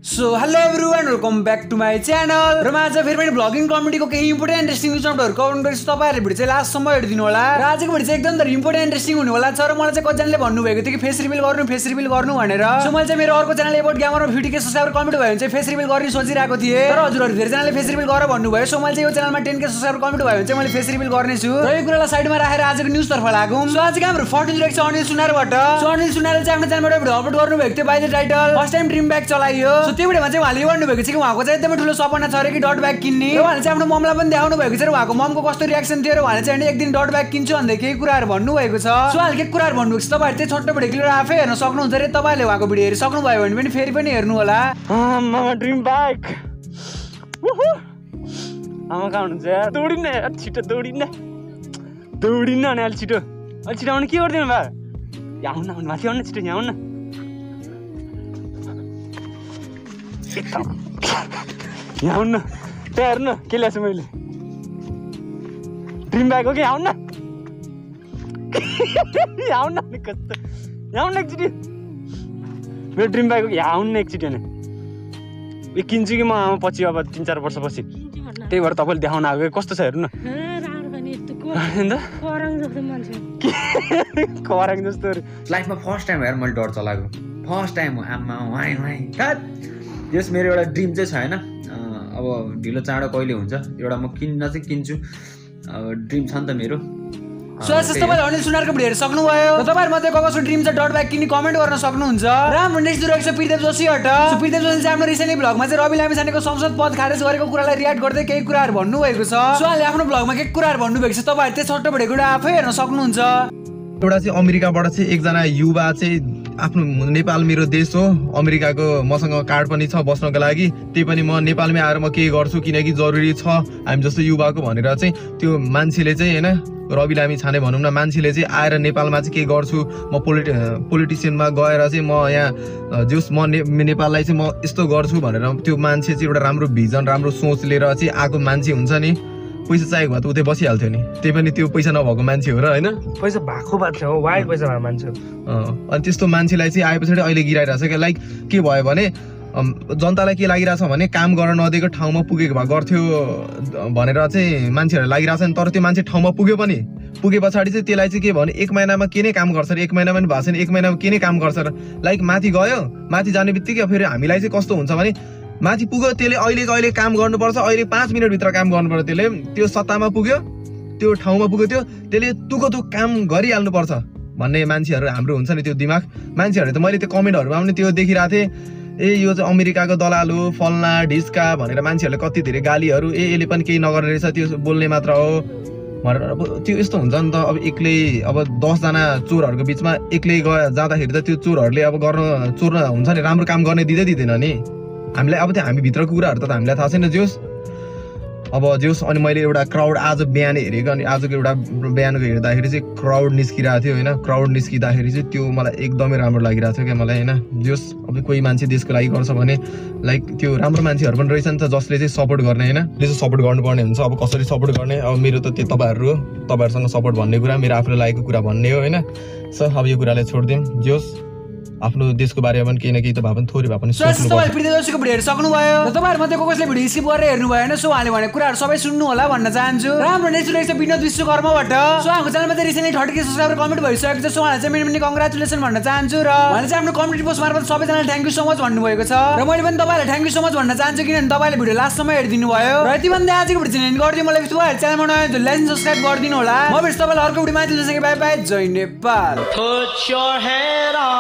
So hello everyone welcome back to my channel र म आज फेरि पनि भ्लगिङ कमेडीको केही इम्पोर्टेन्ट इन्ट्रेस्टिङ न्युजहरू कभर गर्छु। तपाईहरुले भिडियो चाहिँ लास्टसम्म हेरिदिनु होला र आजको भिडियो चाहिँ एकदम इम्पोर्टेन्ट इन्ट्रेस्टिङ हुने होला छ र मलाई चाहिँ कतिजनाले भन्नुभएको थियो कि फेस रिभिल गर्नु भनेर। सो मैले चाहिँ मेरो अर्को च्यानल एभोट ग्यामरमा 50k सब्स्क्राइबर कम्प्लिट भयो भने चाहिँ फेस रिभिल गर्ने सोचिरहेको थिएँ, तर हजुरहरु धेरैजनाले फेस रिभिल गर भन्नुभयो। सो मैले चाहिँ यो च्यानलमा 10k सब्स्क्राइबर कम्प्लिट भयो भने चाहिँ मैले फेस रिभिल गर्नेछु र यो कुरालाई साइडमा राखेर आजको न्युज तर्फ लागौं। सो आजको हाम्रो फर्स्ट न्युज रहेको छ अनिल सुनारबाट। सो अनिल सुनारले चाहिँ आफ्नो च्यानलबाट भिडियो अपलोड गर्नुभएको थियो by the title first time dream bag चलाइयो। सो त्यो भिडियोमा चाहिँ उहाँले भन्नुभएको छ कि उहाँको चाहिँ एकदमै ठुलो सपना छ रे कि डट ब्याग किन्ने र उहाँले चाहिँ आफ्नो ममलाई पनि देखाउनु भएको छ र उहाँको ममको कस्तो रियाक्सन थियो र उहाँले चाहिँ एक दिन डट ब्याग किन्छु भन्दै केही कुराहरू भन्नुभएको छ। सो उहाँले के कुराहरू भन्नुभएको छ तपाईहरु चाहिँ छोटो भिडियो क्लियर आफै हेर्न सक्नुहुन्छ रे। तपाईहरुले उहाँको भिडियो हेरि सक्नु भयो भने पनि फेरि पनि हेर्नु होला। मामा ड्रिम ब्याग आमा कहाँ हुनुहुन्छ यार? दौडिन्न यार, छिटो दौडिन्न अनि अलि छिटो आउनु के गरिदिनु भयो? यहाँ आउनु माथि आउनु छिटो यहाँ आउनु यहाँ आउनु त्यहाँ हेर्नु के ल्याएको छु मैले ड्रिम ब्याग हो कि आउनु आउनु कस्तो यहाँ आउनु एकचोटि मेरो ड्रिम ब्याग हो कि आउनु एकचोटि होइन यो किन्छु कि म आमा पछि अब 3-4 वर्षपछि त्यही भएर तपाईँले देखाउन आएको कस्तो छ हेर्नु कराङ जस्तो लाइफमा फर्स्ट टाइम हेर मैले डट चलाएको फर्स्ट टाइम हो आमा वाइ यस मेरो एउटा ड्रिम चाहिँ छैन। अब ढिलो चाँडो कहिले हुन्छ एउटा म किन्छु ड्रिम छ नि त मेरो। सो तपाईहरुले अनिल सुनारको भिडियो हेर्न सक्नुभयो र तपाईहरु मध्ये कसको ड्रिम छ डट ब्याग किन्ने कमेन्ट गर्न सक्नुहुन्छ। र हाम्रो नेक्स्ट रहेको छ प्रिदेव जोशीबाट। सो प्रिदेव जोशीले चाहिँ आफ्नो रिसेन्टली भ्लगमा चाहिँ रवि लामिछानेको संसद पद खारेज गरेको कुरालाई रियाक्ट गर्दै केही कुराहरू भन्नुभएको छ। सो उहाँले आफ्नो भ्लगमा के कुराहरू भन्नुभएको छ तपाईहरु चाहिँ छोटो भिडियोको आफै हेर्न सक्नुहुन्छ। एउटा चाहिँ अमेरिकाबाट चाहिँ एकजना युवा चाहिँ आफ्नो नेपाल मेरो देश हो, अमेरिकाको मसँग कार्ड पनि छ बस्नको लागि, त्यही पनि म नेपालमै आएर म के गर्छु किनकि जरुरी छ हामी जस्तो युवाको भनेर चाहिँ त्यो मान्छेले चाहिँ हैन रवि लामिछाने भनौँ न मान्छेले चाहिँ आएर नेपालमा चाहिँ के गर्छु म पोलिटिसियनमा गएर चाहिँ म यहाँ जस म नेपाललाई चाहिँ म यस्तो गर्छु भनेर त्यो मान्छे चाहिँ एउटा राम्रो भिजन राम्रो सोच लिएर चाहिँ आएको मान्छे हुन्छ नि। पैसा चाहिएको भए त उतै बसिहाल्थ्यो नि, त्यही पनि त्यो पैसा नभएको मान्छे हो र होइन पैसा भएको मान्छे हो वाइल्ड पैसा भएको मान्छे हो। अनि त्यस्तो मान्छेलाई चाहिँ आए पछाडि अहिले गिराइरहेको छ क्या लाइक के भयो भने जनतालाई के लागिरहेछ भने काम गर्न नदिएको ठाउँमा पुगेको भए गर्थ्यो भनेर चाहिँ मान्छेहरू लागिरहेछ नि। तर त्यो मान्छे ठाउँमा पुगे पछाडि चाहिँ त्यसलाई चाहिँ के भने 1 महिनामा के नै काम गर्छ र 1 महिनामा पनि भएको छैन 1 महिनामा के नै काम गर्छ र लाइक माथि गयो माथि जाने बित्तिकै फेरि हामीलाई चाहिँ कस्तो हुन्छ भने माथि पुग्यो त्यसले अहिले काम गर्नुपर्छ अहिले 5 मिनटभित्र काम गर्नुपर्छ त्यसले त्यो सत्तामा पुग्यो त्यो ठाउँमा पुग्यो त्यसले तुको काम गरिहाल्नुपर्छ भन्ने मान्छेहरू हाम्रो हुन्छ नि त्यो दिमाग मान्छेहरूले त मैले त्यो कमेन्टहरूमा पनि त्यो देखिरहेको थिएँ ए यो चाहिँ अमेरिकाको दलाल हो फल्ना ढिस्का भनेर मान्छेहरूले कति धेरै गालीहरू यसले पनि केही नगर्ने रहेछ त्यो बोल्ने मात्र हो भनेर। अब त्यो यस्तो हुन्छ नि त अब एक्लै अब 10 जना चोरहरूको बिचमा एक्लै जाँदाखेरि त त्यो चोरहरूले अब चोर्न हुन्छ नि राम्रो काम गर्ने दिँदैन नि हामीलाई। अब त्यो हामी भित्रको कुराहरू त हामीलाई थाहा छैन जोस् अनि मैले एउटा क्राउड आज बिहान हेरेको अनि आजको एउटा बिहानको हेर्दाखेरि चाहिँ क्राउड निस्किरहेको थियो होइन क्राउड निस्किँदाखेरि चाहिँ त्यो मलाई एकदमै राम्रो लागिरहेको थियो क्या मलाई होइन। जोस् अब कोही मान्छे देशको लागि गर्छ भने लाइक त्यो राम्रो मान्छेहरू पनि रहेछ नि त जसले चाहिँ सपोर्ट गर्ने होइन त्यसो सपोर्ट गर्नुपर्ने हुन्छ। अब कसरी सपोर्ट गर्ने अब मेरो त त्यो तपाईँहरू हो तपाईँहरूसँग सपोर्ट भन्ने कुरा मेरो आफूलाई लागेको कुरा भन्ने हो होइन। सो अब यो कुरालाई छोडिदिउँ जोस् आफ्नो देशको बारेमा पनि केही न केही त भए पनि थोरै भए पनि सोच्नु तपाईले प्रिदेव जोशीको भिडियो हेर्न सक्नुभयो र तपाईहरु मध्ये कसले भिडियो स्किप गरेर हेर्नु भयो हैन। सो उहाँले भनेको कुराहरु सबै सुन्नु होला भन्न चाहन्छु। र हाम्रो नेक्स्ट रहेको छ विनोद विश्वकर्माबाट। सो हाम्रो च्यानलमा चाहिँ रिसेन्टली 30k सब्स्क्राइबर कम्प्लिट भइसकेको छ। सो उहाँलाई चाहिँ मिनी कङ्ग्रेचुलेसन भन्न चाहन्छु र उहाँले चाहिँ आफ्नो कमेन्ट पोस्ट मार्फत सबैजनालाई थ्यांक यू सो मच भन्नुभएको छ र मैले पनि तपाईलाई थ्यांक यू सो मच भन्न चाहन्छु किनभने तपाईले भिडियो लास्टसम्म हेरिदिनु भयो र यति भन्दै आजको भिडियो चाहिँ एन्ड गर्दिनु। मलाई तपाईहरु च्यानलमा नयाँ जो लाइक सब्स्क्राइब गरिदिनु होला। म भेट्छु तपाईलाई अर्को भिडियोमा। त्यतिसम्म बाइ बाइ जय नेपाल।